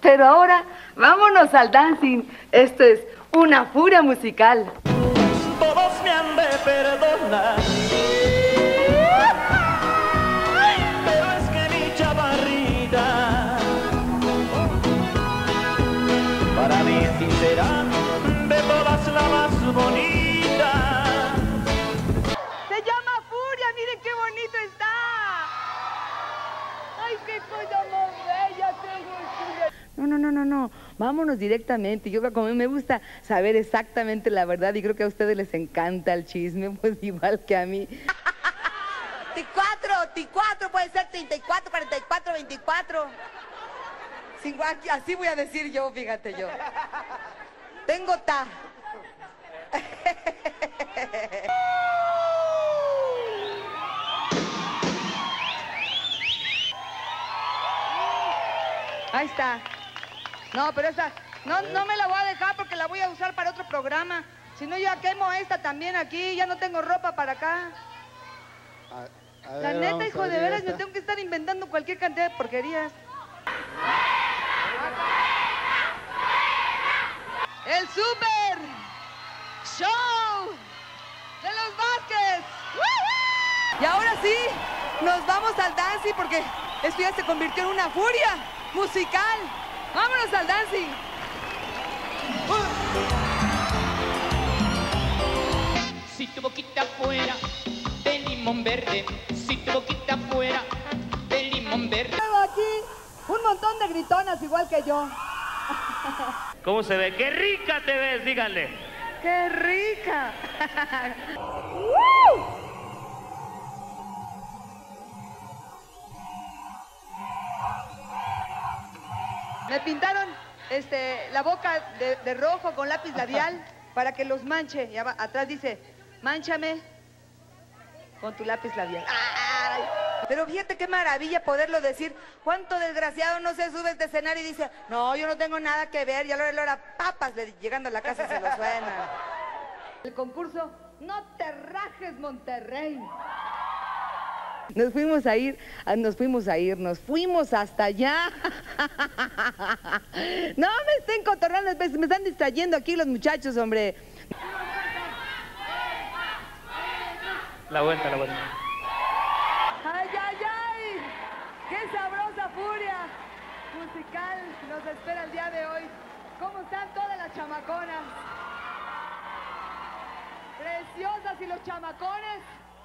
Pero ahora, vámonos al dancing. Esto es una furia musical. Todos me han de perdonar, pero es que mi chavarrita para mí sí será de todas la más bonita. Se llama Furia, miren qué bonito está. Ay, qué cosa más bella tengo. No. Vámonos directamente. Yo como me gusta saber exactamente la verdad y creo que a ustedes les encanta el chisme, pues igual que a mí. T4 puede ser 34, 44, 24. Así voy a decir yo, fíjate yo. Tengo ta. Ahí está. No, pero esa no me la voy a dejar porque la voy a usar para otro programa. Si no, ya quemo esta también aquí. Ya no tengo ropa para acá. A ver, La neta, vamos hijo a de ver veras, esta. me tengo que estar inventando cualquier cantidad de porquerías. El Super Show de los Vázquez. Y ahora sí, nos vamos al dancing porque esto ya se convirtió en una furia musical. Vámonos al dancing. Si tu boquita fuera de limón verde, si tu boquita fuera de limón verde. Tengo aquí un montón de gritonas igual que yo. ¿Cómo se ve? ¡Qué rica te ves! Díganle. ¡Qué rica! Me pintaron la boca de rojo con lápiz labial para que los manche. Y atrás dice, mánchame con tu lápiz labial. Ay, pero fíjate qué maravilla poderlo decir. ¿Cuánto desgraciado no se sube a este escenario y dice, no, yo no tengo nada que ver, y a la hora papas llegando a la casa se lo suenan? El concurso, no te rajes, Monterrey. Nos fuimos hasta allá. No me estén cotorreando, me están distrayendo aquí los muchachos, hombre. La vuelta. ¡Ay! ¡Qué sabrosa furia musical nos espera el día de hoy! ¿Cómo están todas las chamaconas? Preciosas, y los chamacones.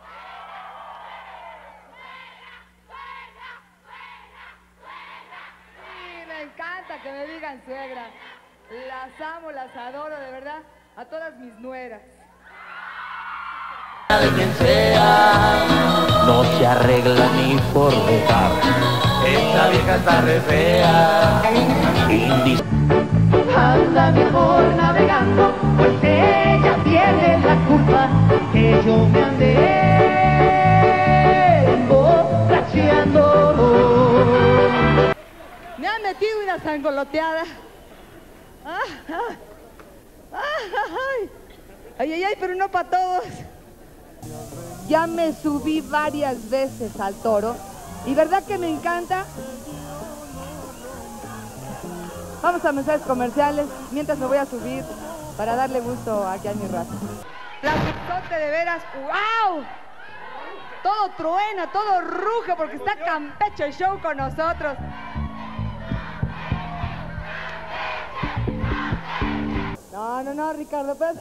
Sí, me encanta que me digan suegra. Las amo, las adoro, de verdad, a todas mis nueras. De quien sea, no se arregla ni por dejar. Esta vieja está re fea. Anda mejor navegando, pues ella tiene la culpa que yo me ande emborrachando. Me han metido una sangoloteada. Ay, pero no para todos. Ya me subí varias veces al toro y verdad que me encanta. Vamos a mensajes comerciales mientras me voy a subir para darle gusto aquí a mi raza. Plasticote de veras, ¡wow! Todo truena, todo ruge porque está Campeche Show con nosotros. No, Ricardo, pero...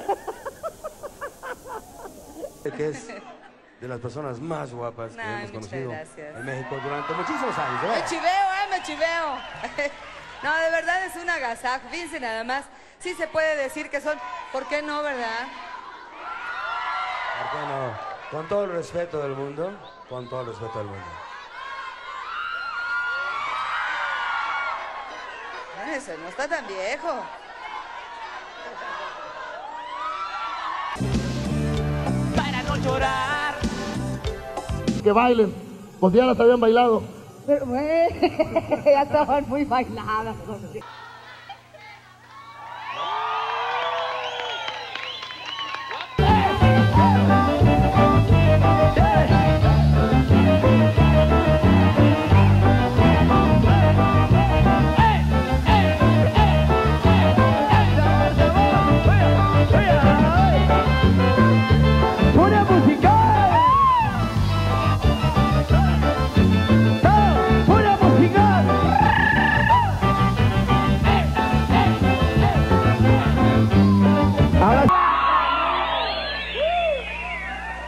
Que es de las personas más guapas que hemos conocido gracias. en México durante muchísimos años. ¿Eh? Me chiveo. No, de verdad es un agasajo. Fíjense nada más. Sí se puede decir que son... ¿Por qué no, verdad? ¿Por qué no? Con todo el respeto del mundo, con todo el respeto del mundo. Ese no está tan viejo. Para no llorar. Que bailen, pues ya las habían bailado. Pero, ya estaban muy bailadas.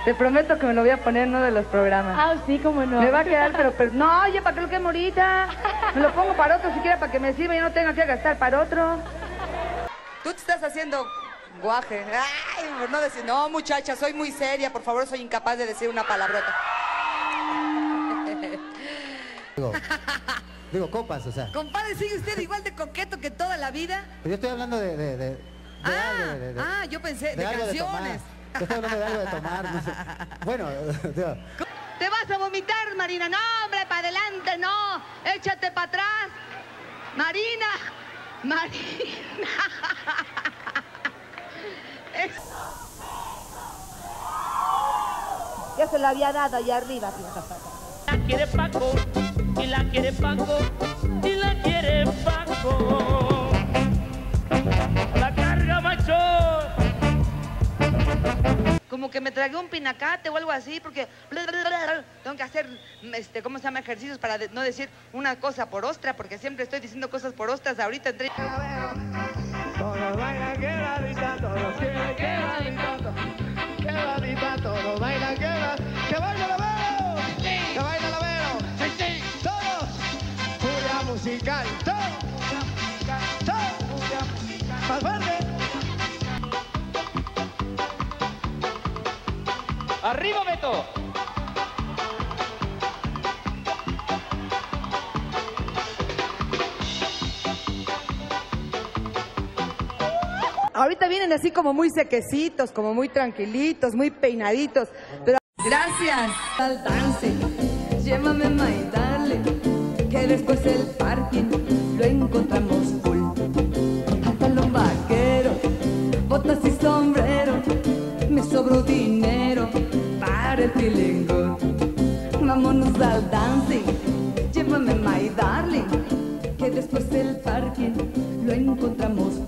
Te prometo que me lo voy a poner en uno de los programas. Ah, sí, cómo no. Me va a quedar, pero no, oye, ¿para qué lo quemo ahorita? Me lo pongo para otro siquiera para que me sirva y no tenga que gastar para otro. Tú te estás haciendo guaje. Ay, por no decir, no, muchacha, soy muy seria, por favor, soy incapaz de decir una palabrota. Digo, copas, o sea. Compadre, ¿sigue usted igual de coqueto que toda la vida? Yo estoy hablando de Yo pensé, de algo canciones. Yo estoy hablando de algo de tomar, no sé. Bueno, digo, ¿Te vas a vomitar, Marina? No, hombre, para adelante, no. Échate para atrás. Marina. Ya se la había dado allá arriba. La quiere Paco, y la quiere Paco, y la quiere Paco. La carga, macho. Como que me tragué un pinacate o algo así, porque tengo que hacer, ¿cómo se llama? Ejercicios para no decir una cosa por ostra, porque siempre estoy diciendo cosas por ostras. Ahorita entré... Todos bailan quebradita, todos quieren quebradita, quebradita, todos bailan quebradita. ¡Que baila la veo! ¡Que baila la veo! ¡Todos! ¡Furia musical! ¡Todos! ¡Más fuerte! ¡Arriba, Beto! Ahorita vienen así como muy sequecitos, como muy tranquilitos, muy peinaditos, pero... Gracias. Al dance, llévame my darling, que después el parking lo encontramos full. Pantalón vaquero, botas y sombrero, me sobró dinero para el feeling good. Vámonos al dancing, llévame my darling, que después el parking lo encontramos full.